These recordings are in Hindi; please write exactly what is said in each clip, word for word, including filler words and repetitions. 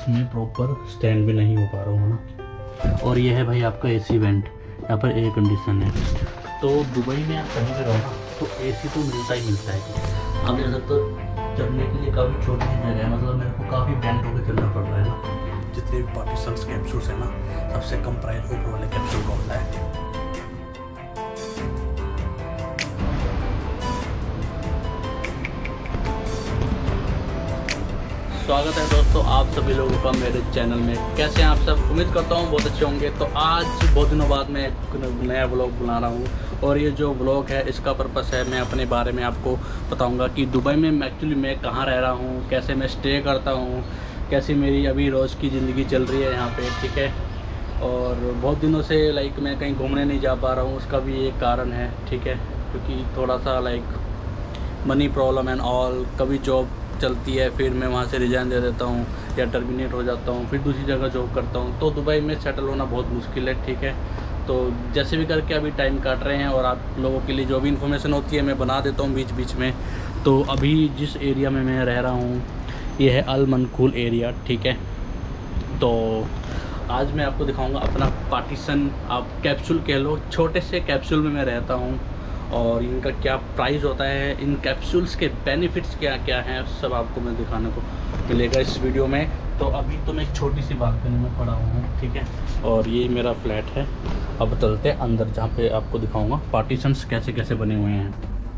इसमें प्रॉपर स्टैंड भी नहीं हो पा रहा हूँ ना। और ये है भाई आपका एसी वेंट, यहाँ पर एयर कंडीशन है। तो दुबई में आप कहीं पे रहो ना तो एसी तो मिलता ही मिलता है। आप देख सकते हो चढ़ने के लिए काफ़ी छोटी सी जगह है, मतलब मेरे को काफ़ी बेंट होकर चलना पड़ रहा है ना। जितने भी पार्टीशंस कैप्सूल्स हैं ना, सबसे कम प्राइस ऊपर वाले कैप्सूल का होता है। स्वागत है दोस्तों आप सभी लोगों का मेरे चैनल में। कैसे हैं आप सब? उम्मीद करता हूँ बहुत अच्छे होंगे। तो आज बहुत दिनों बाद मैं एक नया व्लॉग बना रहा हूँ, और ये जो व्लॉग है इसका पर्पस है मैं अपने बारे में आपको बताऊँगा कि दुबई में एक्चुअली मैं कहाँ रह रहा हूँ, कैसे मैं स्टे करता हूँ, कैसी मेरी अभी रोज़ की ज़िंदगी चल रही है यहाँ पर, ठीक है। और बहुत दिनों से लाइक मैं कहीं घूमने नहीं जा पा रहा हूँ, उसका भी एक कारण है, ठीक है, क्योंकि थोड़ा सा like money problem and all. कभी जॉब चलती है फिर मैं वहाँ से रिज़ाइन दे देता हूँ या टर्मिनेट हो जाता हूँ, फिर दूसरी जगह जॉब करता हूँ। तो दुबई में सेटल होना बहुत मुश्किल है, ठीक है। तो जैसे भी करके अभी टाइम काट रहे हैं, और आप लोगों के लिए जो भी इन्फॉर्मेशन होती है मैं बना देता हूँ बीच बीच में। तो अभी जिस एरिया में मैं रह रहा हूँ ये है अल मनकूल एरिया, ठीक है। तो आज मैं आपको दिखाऊँगा अपना पार्टीशन, आप कैप्सूल कह लो, छोटे से कैप्सूल में मैं रहता हूँ, और इनका क्या प्राइस होता है, इन कैप्सूल्स के बेनिफिट्स क्या क्या हैं, सब आपको मैं दिखाने को मिलेगा इस वीडियो में। तो अभी तो मैं एक छोटी सी बालकनी में पड़ा हूँ, ठीक है, और ये मेरा फ्लैट है। अब चलते हैं अंदर, जहाँ पे आपको दिखाऊंगा पार्टीशंस कैसे कैसे बने हुए हैं।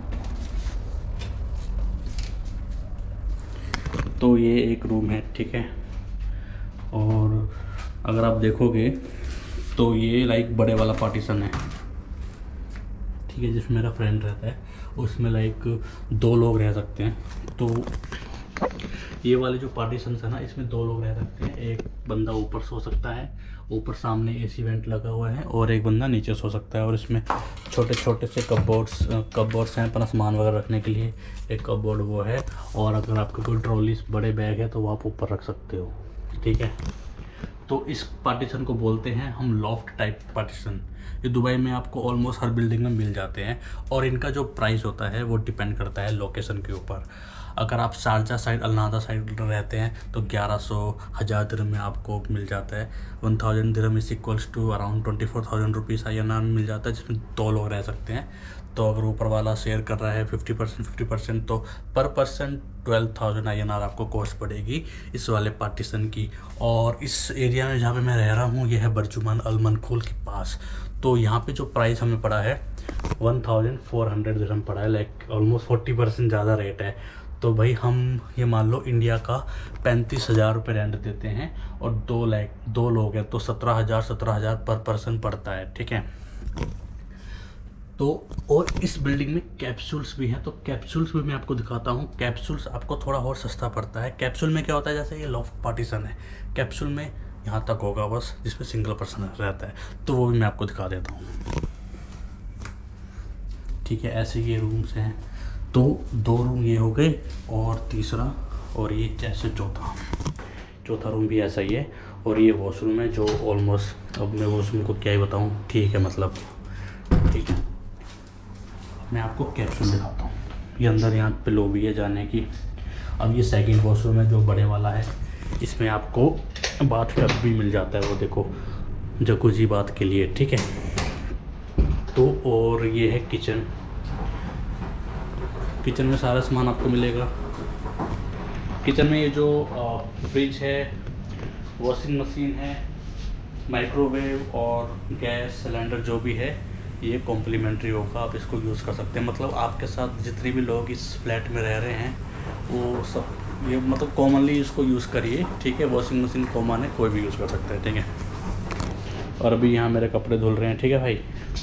तो ये एक रूम है, ठीक है, और अगर आप देखोगे तो ये लाइक बड़े वाला पार्टीशन है, ठीक है, जिसमें मेरा फ्रेंड रहता है। उसमें लाइक दो लोग रह सकते हैं। तो ये वाले जो पार्टीशंस है ना, इसमें दो लोग रह सकते हैं। एक बंदा ऊपर सो सकता है, ऊपर सामने एसी वेंट लगा हुआ है, और एक बंदा नीचे सो सकता है। और इसमें छोटे छोटे से कपबोर्ड्स कपबोर्ड्स हैं अपना सामान वगैरह रखने के लिए। एक कपबोर्ड वो है, और अगर आपके कोई ट्रॉलीज बड़े बैग है तो वो आप ऊपर रख सकते हो, ठीक है। तो इस पार्टीशन को बोलते हैं हम लॉफ्ट टाइप पार्टीशन। ये दुबई में आपको ऑलमोस्ट हर बिल्डिंग में मिल जाते हैं, और इनका जो प्राइस होता है वो डिपेंड करता है लोकेशन के ऊपर। अगर आप शारजा साइड, अलनादा साइड रहते हैं तो ग्यारह सौ हज़ार दिरहम में आपको मिल जाता है। One thousand dirham is equals to around twenty four thousand rupees I N R में मिल जाता है, जिसमें दो लोग रह सकते हैं। तो अगर ऊपर वाला शेयर कर रहा है फिफ्टी परसेंट फिफ्टी परसेंट तो पर person twelve thousand I N R आपको कॉस्ट पड़ेगी इस वाले पार्टीशन की। और इस एरिया में जहाँ पे मैं रह रहा हूँ ये है बर्जुमान अल मनकूल के पास। तो यहाँ पे जो प्राइस हमें पड़ा है one thousand four hundred dirham पड़ा है, लाइक ऑलमोस्ट फोर्टी परसेंट ज़्यादा रेट है। तो भाई हम ये मान लो इंडिया का पैंतीस हज़ार रुपये रेंट देते हैं, और दो लाइक दो लोग हैं तो सत्रह हज़ार सत्रह हज़ार पर पर्सन पड़ता है, ठीक है। तो और इस बिल्डिंग में कैप्सूल्स भी हैं, तो कैप्सूल्स भी मैं आपको दिखाता हूँ। कैप्सूल्स आपको थोड़ा और सस्ता पड़ता है। कैप्सूल में क्या होता है, जैसे ये लॉफ्ट पार्टीशन है, कैप्सूल में यहाँ तक होगा बस, जिसमें सिंगल पर्सन रहता है, तो वो भी मैं आपको दिखा देता हूँ, ठीक है। ऐसे ये रूम्स हैं, तो दो रूम ये हो गए, और तीसरा, और ये जैसे चौथा चौथा रूम भी ऐसा ही है। और ये वॉशरूम है जो ऑलमोस्ट, अब मैं वॉशरूम को क्या ही बताऊँ, ठीक है, मतलब ठीक है। मैं आपको कैप्सूल दिखाता हूँ। ये अंदर यहाँ पे लॉबी है जाने की। अब ये सेकंड वॉशरूम है जो बड़े वाला है, इसमें आपको बाथ टब भी मिल जाता है, वो देखो जकूजी बात के लिए, ठीक है। तो और ये है किचन। किचन में सारा सामान आपको मिलेगा। किचन में ये जो फ्रिज है, वॉशिंग मशीन है, माइक्रोवेव और गैस सिलेंडर जो भी है ये कॉम्प्लीमेंट्री होगा, आप इसको यूज़ कर सकते हैं। मतलब आपके साथ जितने भी लोग इस फ्लैट में रह रहे हैं वो सब ये मतलब कॉमनली इसको यूज़ करिए, ठीक है। वॉशिंग मशीन कॉमन है, कोई भी यूज़ कर सकता है, ठीक है। और अभी यहाँ मेरे कपड़े धुल रहे हैं, ठीक है भाई।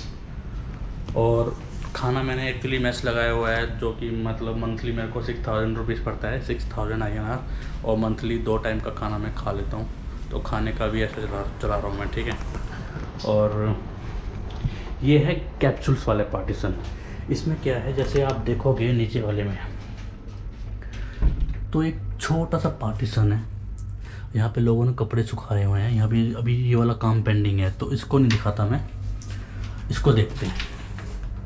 और खाना मैंने एक्चुअली मेस लगाया हुआ है, जो कि मतलब मंथली मेरे को सिक्स थाउजेंड रुपीज़ पड़ता है, six thousand I N R, और मंथली दो टाइम का खाना मैं खा लेता हूँ। तो खाने का भी ऐसे चला चला रहा हूँ मैं, ठीक है। और ये है कैप्सूल्स वाले पार्टीशन। इसमें क्या है, जैसे आप देखोगे नीचे वाले में तो एक छोटा सा पार्टीशन है, यहाँ पे लोगों ने कपड़े सुखाए हुए हैं। यहाँ भी अभी ये वाला काम पेंडिंग है, तो इसको नहीं दिखाता मैं, इसको देखते हैं,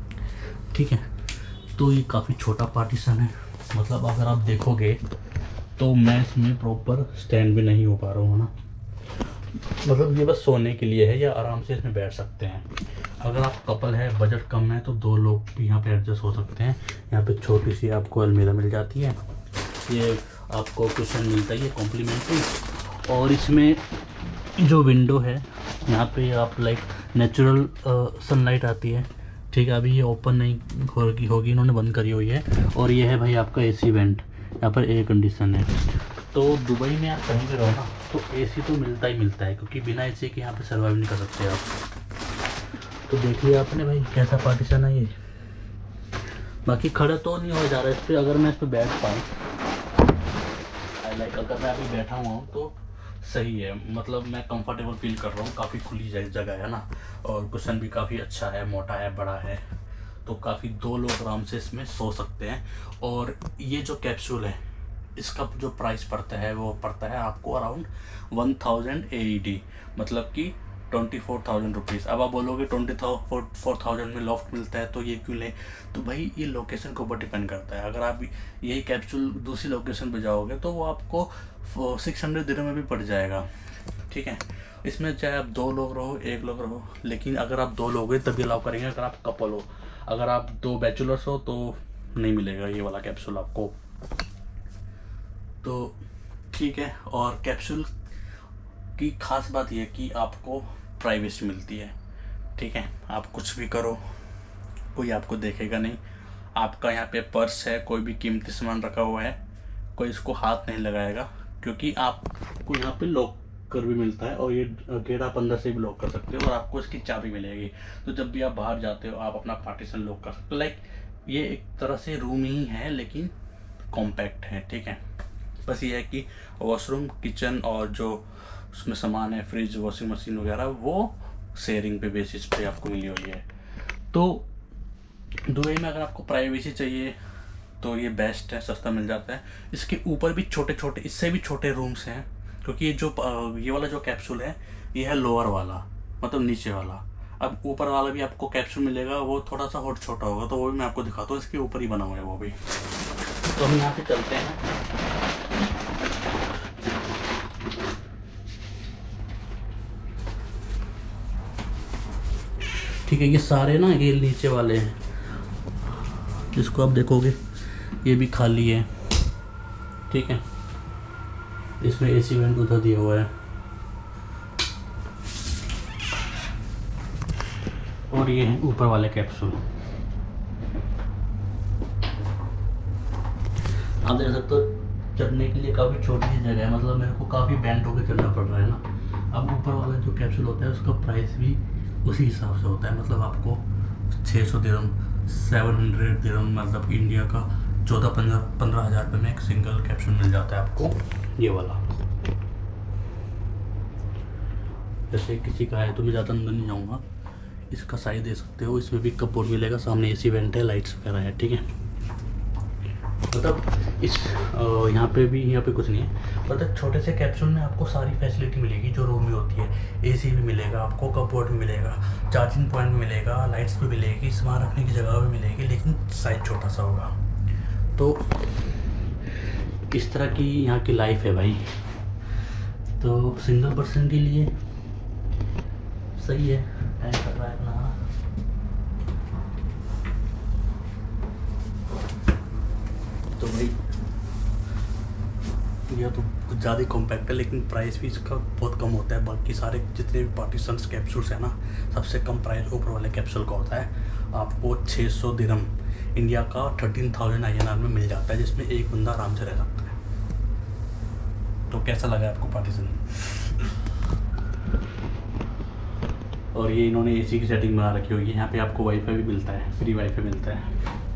ठीक है। तो ये काफ़ी छोटा पार्टीशन है, मतलब अगर आप देखोगे तो मैं इसमें प्रॉपर स्टैंड भी नहीं हो पा रहा हूँ ना, मतलब ये बस सोने के लिए है या आराम से इसमें बैठ सकते हैं। अगर आप कपल है, बजट कम है, तो दो लोग भी यहाँ पे एडजस्ट हो सकते हैं। यहाँ पे छोटी सी आपको अलमीरा मिल जाती है, ये आपको कुशन मिलता है ये कॉम्प्लीमेंट्री। और इसमें जो विंडो है यहाँ पे आप लाइक नेचुरल सनलाइट आती है, ठीक है। अभी ये ओपन नहीं होगी होगी इन्होंने बंद करी हुई है। और ये है भाई आपका एसी वेंट, यहाँ पर एयर कंडीशन है। तो दुबई में आप कहीं भी रहो ना तो एसी तो मिलता ही मिलता है, क्योंकि बिना एसी के यहाँ पे सर्वाइव नहीं कर सकते आप। तो देखिए आपने भाई कैसा पार्टीशन है ये। बाकी खड़ा तो नहीं हो जा रहा इस पर, अगर मैं इस पर बैठ पाऊँ, लाइक अगर मैं अभी बैठा हुआ हूँ तो सही है, मतलब मैं कंफर्टेबल फील कर रहा हूँ। काफ़ी खुली जगह है ना, और कुशन भी काफ़ी अच्छा है, मोटा है, बड़ा है, तो काफ़ी दो लोग आराम से इसमें सो सकते हैं। और ये जो कैप्सूल है इसका जो प्राइस पड़ता है वो पड़ता है आपको around one thousand A E D, मतलब कि ट्वेंटी फोर थाउजेंड रुपीज़। अब आप बोलोगे ट्वेंटी फोर थाउजेंड में लॉफ्ट मिलता है तो ये क्यों लें, तो भाई ये लोकेशन के ऊपर डिपेंड करता है। अगर आप यही कैप्सूल दूसरी लोकेशन पे जाओगे तो वो आपको सिक्स हंड्रेड दिरहम में भी पड़ जाएगा, ठीक है। इसमें चाहे आप दो लोग रहो, एक लोग रहो, लेकिन अगर आप दो लोग हैं तभी अलाउ करेंगे, अगर आप कपल हो। अगर आप दो बैचलर्स हो तो नहीं मिलेगा ये वाला कैप्सूल आपको। तो ठीक है। और कैप्सूल की खास बात यह कि आपको प्राइवेसी मिलती है, ठीक है। आप कुछ भी करो कोई आपको देखेगा नहीं। आपका यहाँ पे पर्स है, कोई भी कीमती सामान रखा हुआ है, कोई इसको हाथ नहीं लगाएगा, क्योंकि आपको यहाँ पे लॉकर भी मिलता है और ये गेट आप अंदर से भी लॉक कर सकते हो और आपको इसकी चाबी मिलेगी। तो जब भी आप बाहर जाते हो आप अपना पार्टीशन लॉक कर सकते हो। लाइक ये एक तरह से रूम ही है लेकिन कॉम्पैक्ट है, ठीक है। बस ये है कि वॉशरूम, किचन और जो उसमें सामान है, फ्रिज, वॉशिंग मशीन वगैरह, वो शेयरिंग पे बेसिस पे आपको मिली हुई है। तो दुबई में अगर आपको प्राइवेसी चाहिए तो ये बेस्ट है, सस्ता मिल जाता है। इसके ऊपर भी छोटे छोटे, इससे भी छोटे रूम्स हैं, क्योंकि ये जो ये वाला जो कैप्सूल है ये है लोअर वाला, मतलब नीचे वाला। अब ऊपर वाला भी आपको कैप्सूल मिलेगा, वो थोड़ा सा और छोटा होगा, तो वो भी मैं आपको दिखाता हूँ। इसके ऊपर ही बना हुआ है वो भी। तो हम यहाँ से चलते हैं। ठीक है, ये सारे ना ये नीचे वाले हैं, जिसको आप देखोगे ये भी खाली है, ठीक है। इसमें एसी वेंट उधर दिया हुआ है और ये है ऊपर वाले कैप्सूल। आप देख सकते हो चढ़ने के लिए काफ़ी छोटी सी जगह है, मतलब मेरे को काफ़ी बैंड होकर चलना पड़ रहा है ना। अब ऊपर वाला जो कैप्सूल होता है उसका प्राइस भी उसी हिसाब से होता है, मतलब आपको छः सौ दिरहम, सेवन हंड्रेड दिरहम, मतलब इंडिया का चौदह पंद्रह पंद्रह हज़ार रुपये में एक सिंगल कैप्सूल मिल जाता है आपको ये वाला। जैसे किसी का है तो मैं ज़्यादा अंदर नहीं जाऊँगा, इसका साइज दे सकते हो। इसमें भी कपबोर्ड मिलेगा, सामने एसी वेंट है, लाइट्स वगैरह है, ठीक है। मतलब इस यहाँ पे भी यहाँ पे कुछ नहीं है, मतलब छोटे से कैप्सूल में आपको सारी फैसिलिटी मिलेगी जो रूम में होती है। एसी भी मिलेगा आपको, कपबोर्ड भी मिलेगा, चार्जिंग पॉइंट भी मिलेगा, लाइट्स भी मिलेगी, सामान रखने की जगह भी मिलेगी, लेकिन साइज छोटा सा होगा। तो इस तरह की यहाँ की लाइफ है भाई। तो सिंगल पर्सन के लिए सही है, टाइम कर रहा है अपना। तो भाई यह तो कुछ ज़्यादा कॉम्पैक्ट है, लेकिन प्राइस भी इसका बहुत कम होता है। बाकी सारे जितने भी पार्टीशंस कैप्सूल्स हैं ना, सबसे कम प्राइस ऊपर वाले कैप्सूल का होता है। आपको छः सौ दिरहम, इंडिया का thirteen thousand I N R में मिल जाता है, जिसमें एक बंदा आराम से रह सकता है। तो कैसा लगा आपको पार्टीशन? और ये इन्होंने एसी की सेटिंग बना रखी होगी। यहाँ पे आपको वाईफाई भी मिलता है, फ्री वाईफाई मिलता है।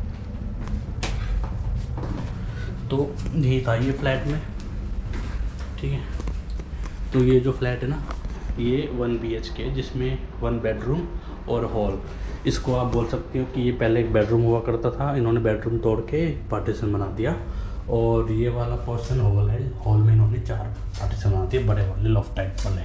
तो यही था ये फ्लैट में, ठीक है। तो ये जो फ्लैट है ना, ये वन बी एच के, जिसमें वन बेडरूम और हॉल, इसको आप बोल सकते हो कि ये पहले एक बेडरूम हुआ करता था, इन्होंने बेडरूम तोड़ के पार्टीशन बना दिया। और ये वाला पोर्शन हॉल है, हॉल में इन्होंने चार पार्टीशन बना दिए, बड़े वाले लॉफ्ट टाइप वाले।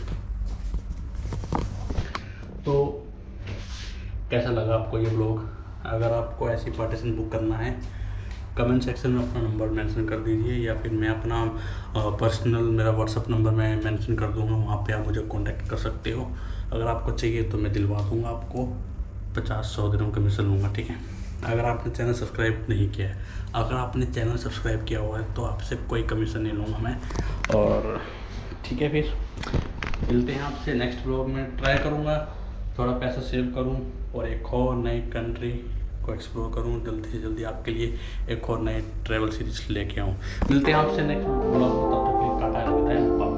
तो कैसा लगा आपको ये व्लॉग? अगर आपको ऐसी पार्टीशन बुक करना है कमेंट सेक्शन में अपना नंबर मेंशन कर दीजिए, या फिर मैं अपना पर्सनल मेरा व्हाट्सअप नंबर मैं मेंशन कर दूंगा, वहाँ पे आप मुझे कांटेक्ट कर सकते हो। अगर आपको चाहिए तो मैं दिलवा दूंगा, आपको पचास सौ दिनों कमीशन लूँगा, ठीक है। अगर आपने चैनल सब्सक्राइब नहीं किया है, अगर आपने चैनल सब्सक्राइब किया हुआ है तो आपसे कोई कमीशन नहीं लूँगा मैं। और ठीक है, फिर मिलते हैं आपसे नेक्स्ट ब्लॉग में। ट्राई करूँगा थोड़ा पैसा सेव करूँ और एक और नई कंट्री को एक्सप्लोर करूँ, जल्दी से जल्दी आपके लिए एक और नए ट्रैवल सीरीज लेके आऊँ। मिलते हैं आपसे नेक्स्ट ब्लॉग में, तब तक के लिए टाटा, अलविदा।